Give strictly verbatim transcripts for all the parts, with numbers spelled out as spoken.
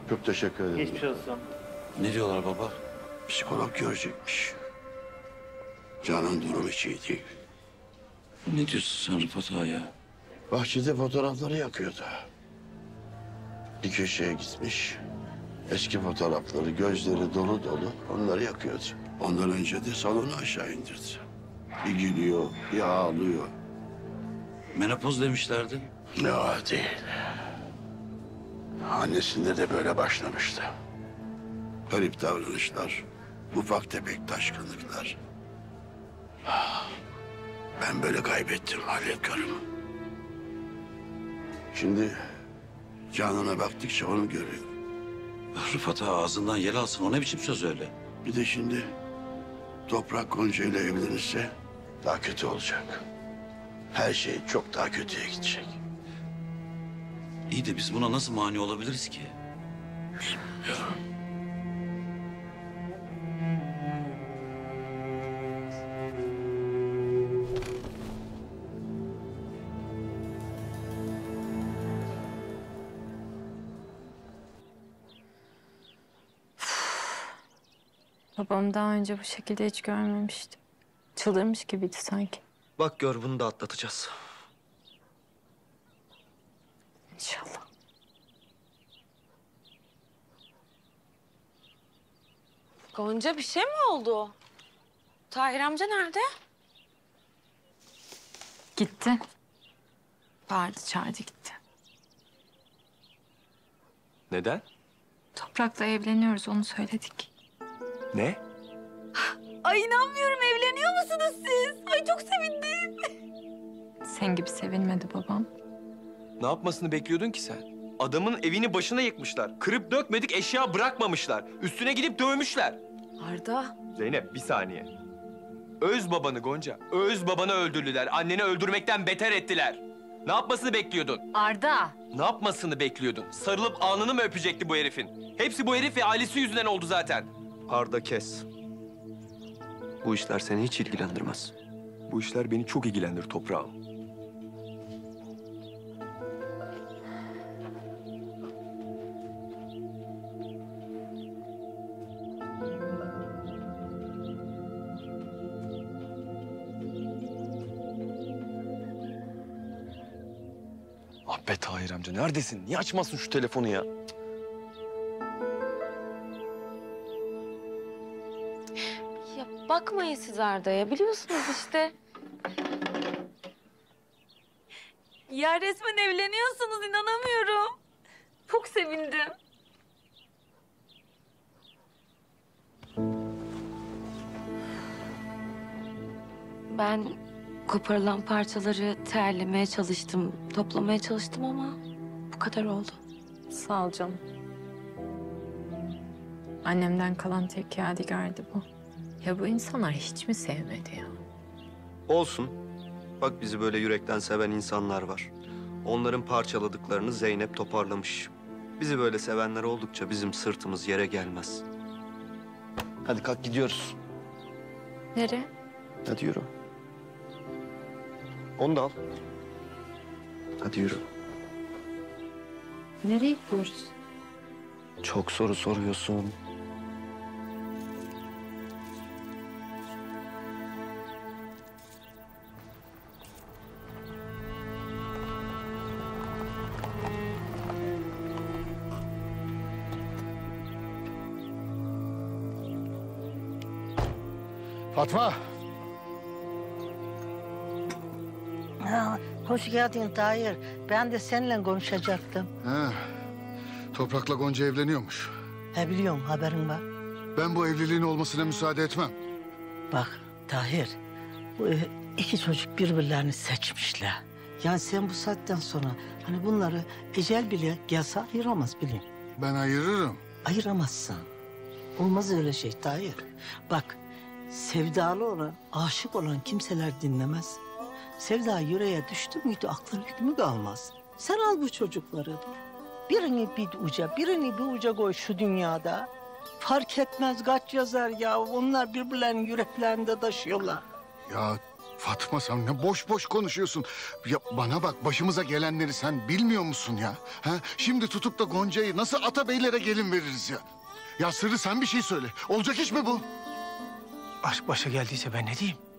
Çok teşekkür ederim. Geçmiş olsun. Ne diyorlar baba? Psikolog görecekmiş. Canan durumu hiç iyi değil. Ne diyorsun sen Rıfat ağa ya? Bahçede fotoğrafları yakıyordu. Bir köşeye gitmiş. Eski fotoğrafları, gözleri dolu dolu onları yakıyordu. Ondan önce de salonu aşağı indirdi. Bir gülüyor, bir ağlıyor. Menopoz demişlerdi. Ne o değil. Annesinde de böyle başlamıştı. Garip davranışlar, ufak tefek taşkınlıklar. Ben böyle kaybettim Halil karımı. Şimdi Canan'a baktıkça onu görüyorum. Rıfat ağa ağzından yel alsın. O ne biçim söz öyle? Bir de şimdi Toprak Gonca ile evlenirse daha kötü olacak. Her şey çok daha kötüye gidecek. İyi de biz buna nasıl mani olabiliriz ki? Babam daha önce bu şekilde hiç görmemiştim. Çıldırmış gibiydi sanki. Bak gör bunu da atlatacağız. İnşallah. Gonca bir şey mi oldu? Tahir amca nerede? Gitti. Bağırdı, çağırdı gitti. Neden? Toprak'la evleniyoruz, onu söyledik. Ne? Ay inanmıyorum, evleniyor musunuz siz? Ay çok sevindim. Sen gibi sevinmedi babam. Ne yapmasını bekliyordun ki sen? Adamın evini başına yıkmışlar. Kırıp dökmedik eşya bırakmamışlar. Üstüne gidip dövmüşler. Arda. Zeynep bir saniye. Öz babanı Gonca. Öz babanı öldürdüler. Anneni öldürmekten beter ettiler. Ne yapmasını bekliyordun? Arda! Ne yapmasını bekliyordun? Sarılıp alnını mı öpecekti bu herifin? Hepsi bu herif ve ailesi yüzünden oldu zaten. Arda kes. Bu işler seni hiç ilgilendirmez. Bu işler beni çok ilgilendirir toprağım. Ah be Tahir amca neredesin? Niye açmazsın şu telefonu ya? Ya bakmayın siz Arda'ya, biliyorsunuz işte. Ya resmen evleniyorsunuz, inanamıyorum. Çok sevindim. Ben koparılan parçaları terlemeye çalıştım, toplamaya çalıştım ama bu kadar oldu. Sağ ol canım. Annemden kalan tek yadigardı bu. Ya bu insanlar hiç mi sevmedi ya? Olsun. Bak bizi böyle yürekten seven insanlar var. Onların parçaladıklarını Zeynep toparlamış. Bizi böyle sevenler oldukça bizim sırtımız yere gelmez. Hadi kalk gidiyoruz. Nereye? Hadi yürü. Onu da al. Hadi yürü. Nereye gidiyoruz? Çok soru soruyorsun. Fatma. Ha, hoş geldin Tahir. Ben de seninle konuşacaktım. Ha, Toprak'la Gonca evleniyormuş. He biliyorum, haberin var. Ben bu evliliğin olmasına müsaade etmem. Bak Tahir, bu iki çocuk birbirlerini seçmişler. Yani sen bu saatten sonra hani bunları ecel bile gelse ayıramaz bilin. Ben ayırırım. Ayıramazsın. Olmaz öyle şey Tahir. Bak, sevdalı olan, aşık olan kimseler dinlemez. Sevda yüreğe düştü müydü aklın hükmü kalmaz. Sen al bu çocukları. Birini bir uca, birini bir uca koy şu dünyada. Fark etmez kaç yazar ya. Onlar birbirlerinin yüreklerinde taşıyorlar. Ya Fatma sen ne boş boş konuşuyorsun. Ya bana bak başımıza gelenleri sen bilmiyor musun ya? Ha? Şimdi tutup da Gonca'yı nasıl Atabeylere gelin veririz ya? Ya Sırrı sen bir şey söyle. Olacak iş mi bu? Aşk başa geldiyse ben ne diyeyim?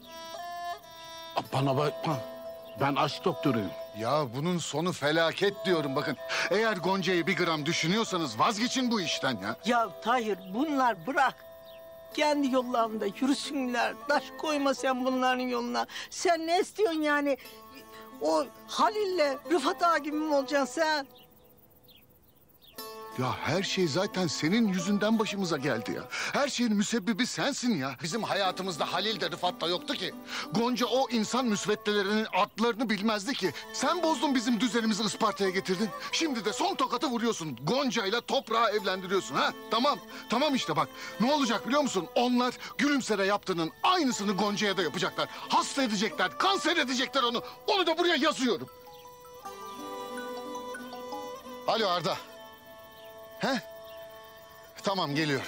Bana bakma. Ben aşk doktoruyum. Ya bunun sonu felaket diyorum bakın. Eğer Gonca'yı bir gram düşünüyorsanız vazgeçin bu işten ya. Ya Tahir bunlar bırak. Kendi yollarında yürüsünler. Taş koyma sen bunların yoluna. Sen ne istiyorsun yani? O Halil'le Rıfat Ağa gibi mi olacaksın sen? Ya her şey zaten senin yüzünden başımıza geldi ya. Her şeyin müsebbibi sensin ya. Bizim hayatımızda Halil de Rıfat da yoktu ki. Gonca o insan müsveddelerinin adlarını bilmezdi ki. Sen bozdun bizim düzenimizi Isparta'ya getirdin. Şimdi de son tokatı vuruyorsun. Gonca'yla toprağı evlendiriyorsun ha. Tamam, tamam işte bak. Ne olacak biliyor musun? Onlar Gülümser'e yaptığının aynısını Gonca'ya da yapacaklar. Hasta edecekler, kanser edecekler onu. Onu da buraya yazıyorum. Alo Arda. He? Tamam geliyor.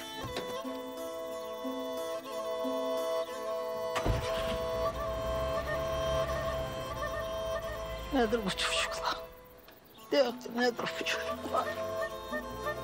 Nedir bu çocuklar? Derdi nedir bu çocuklar?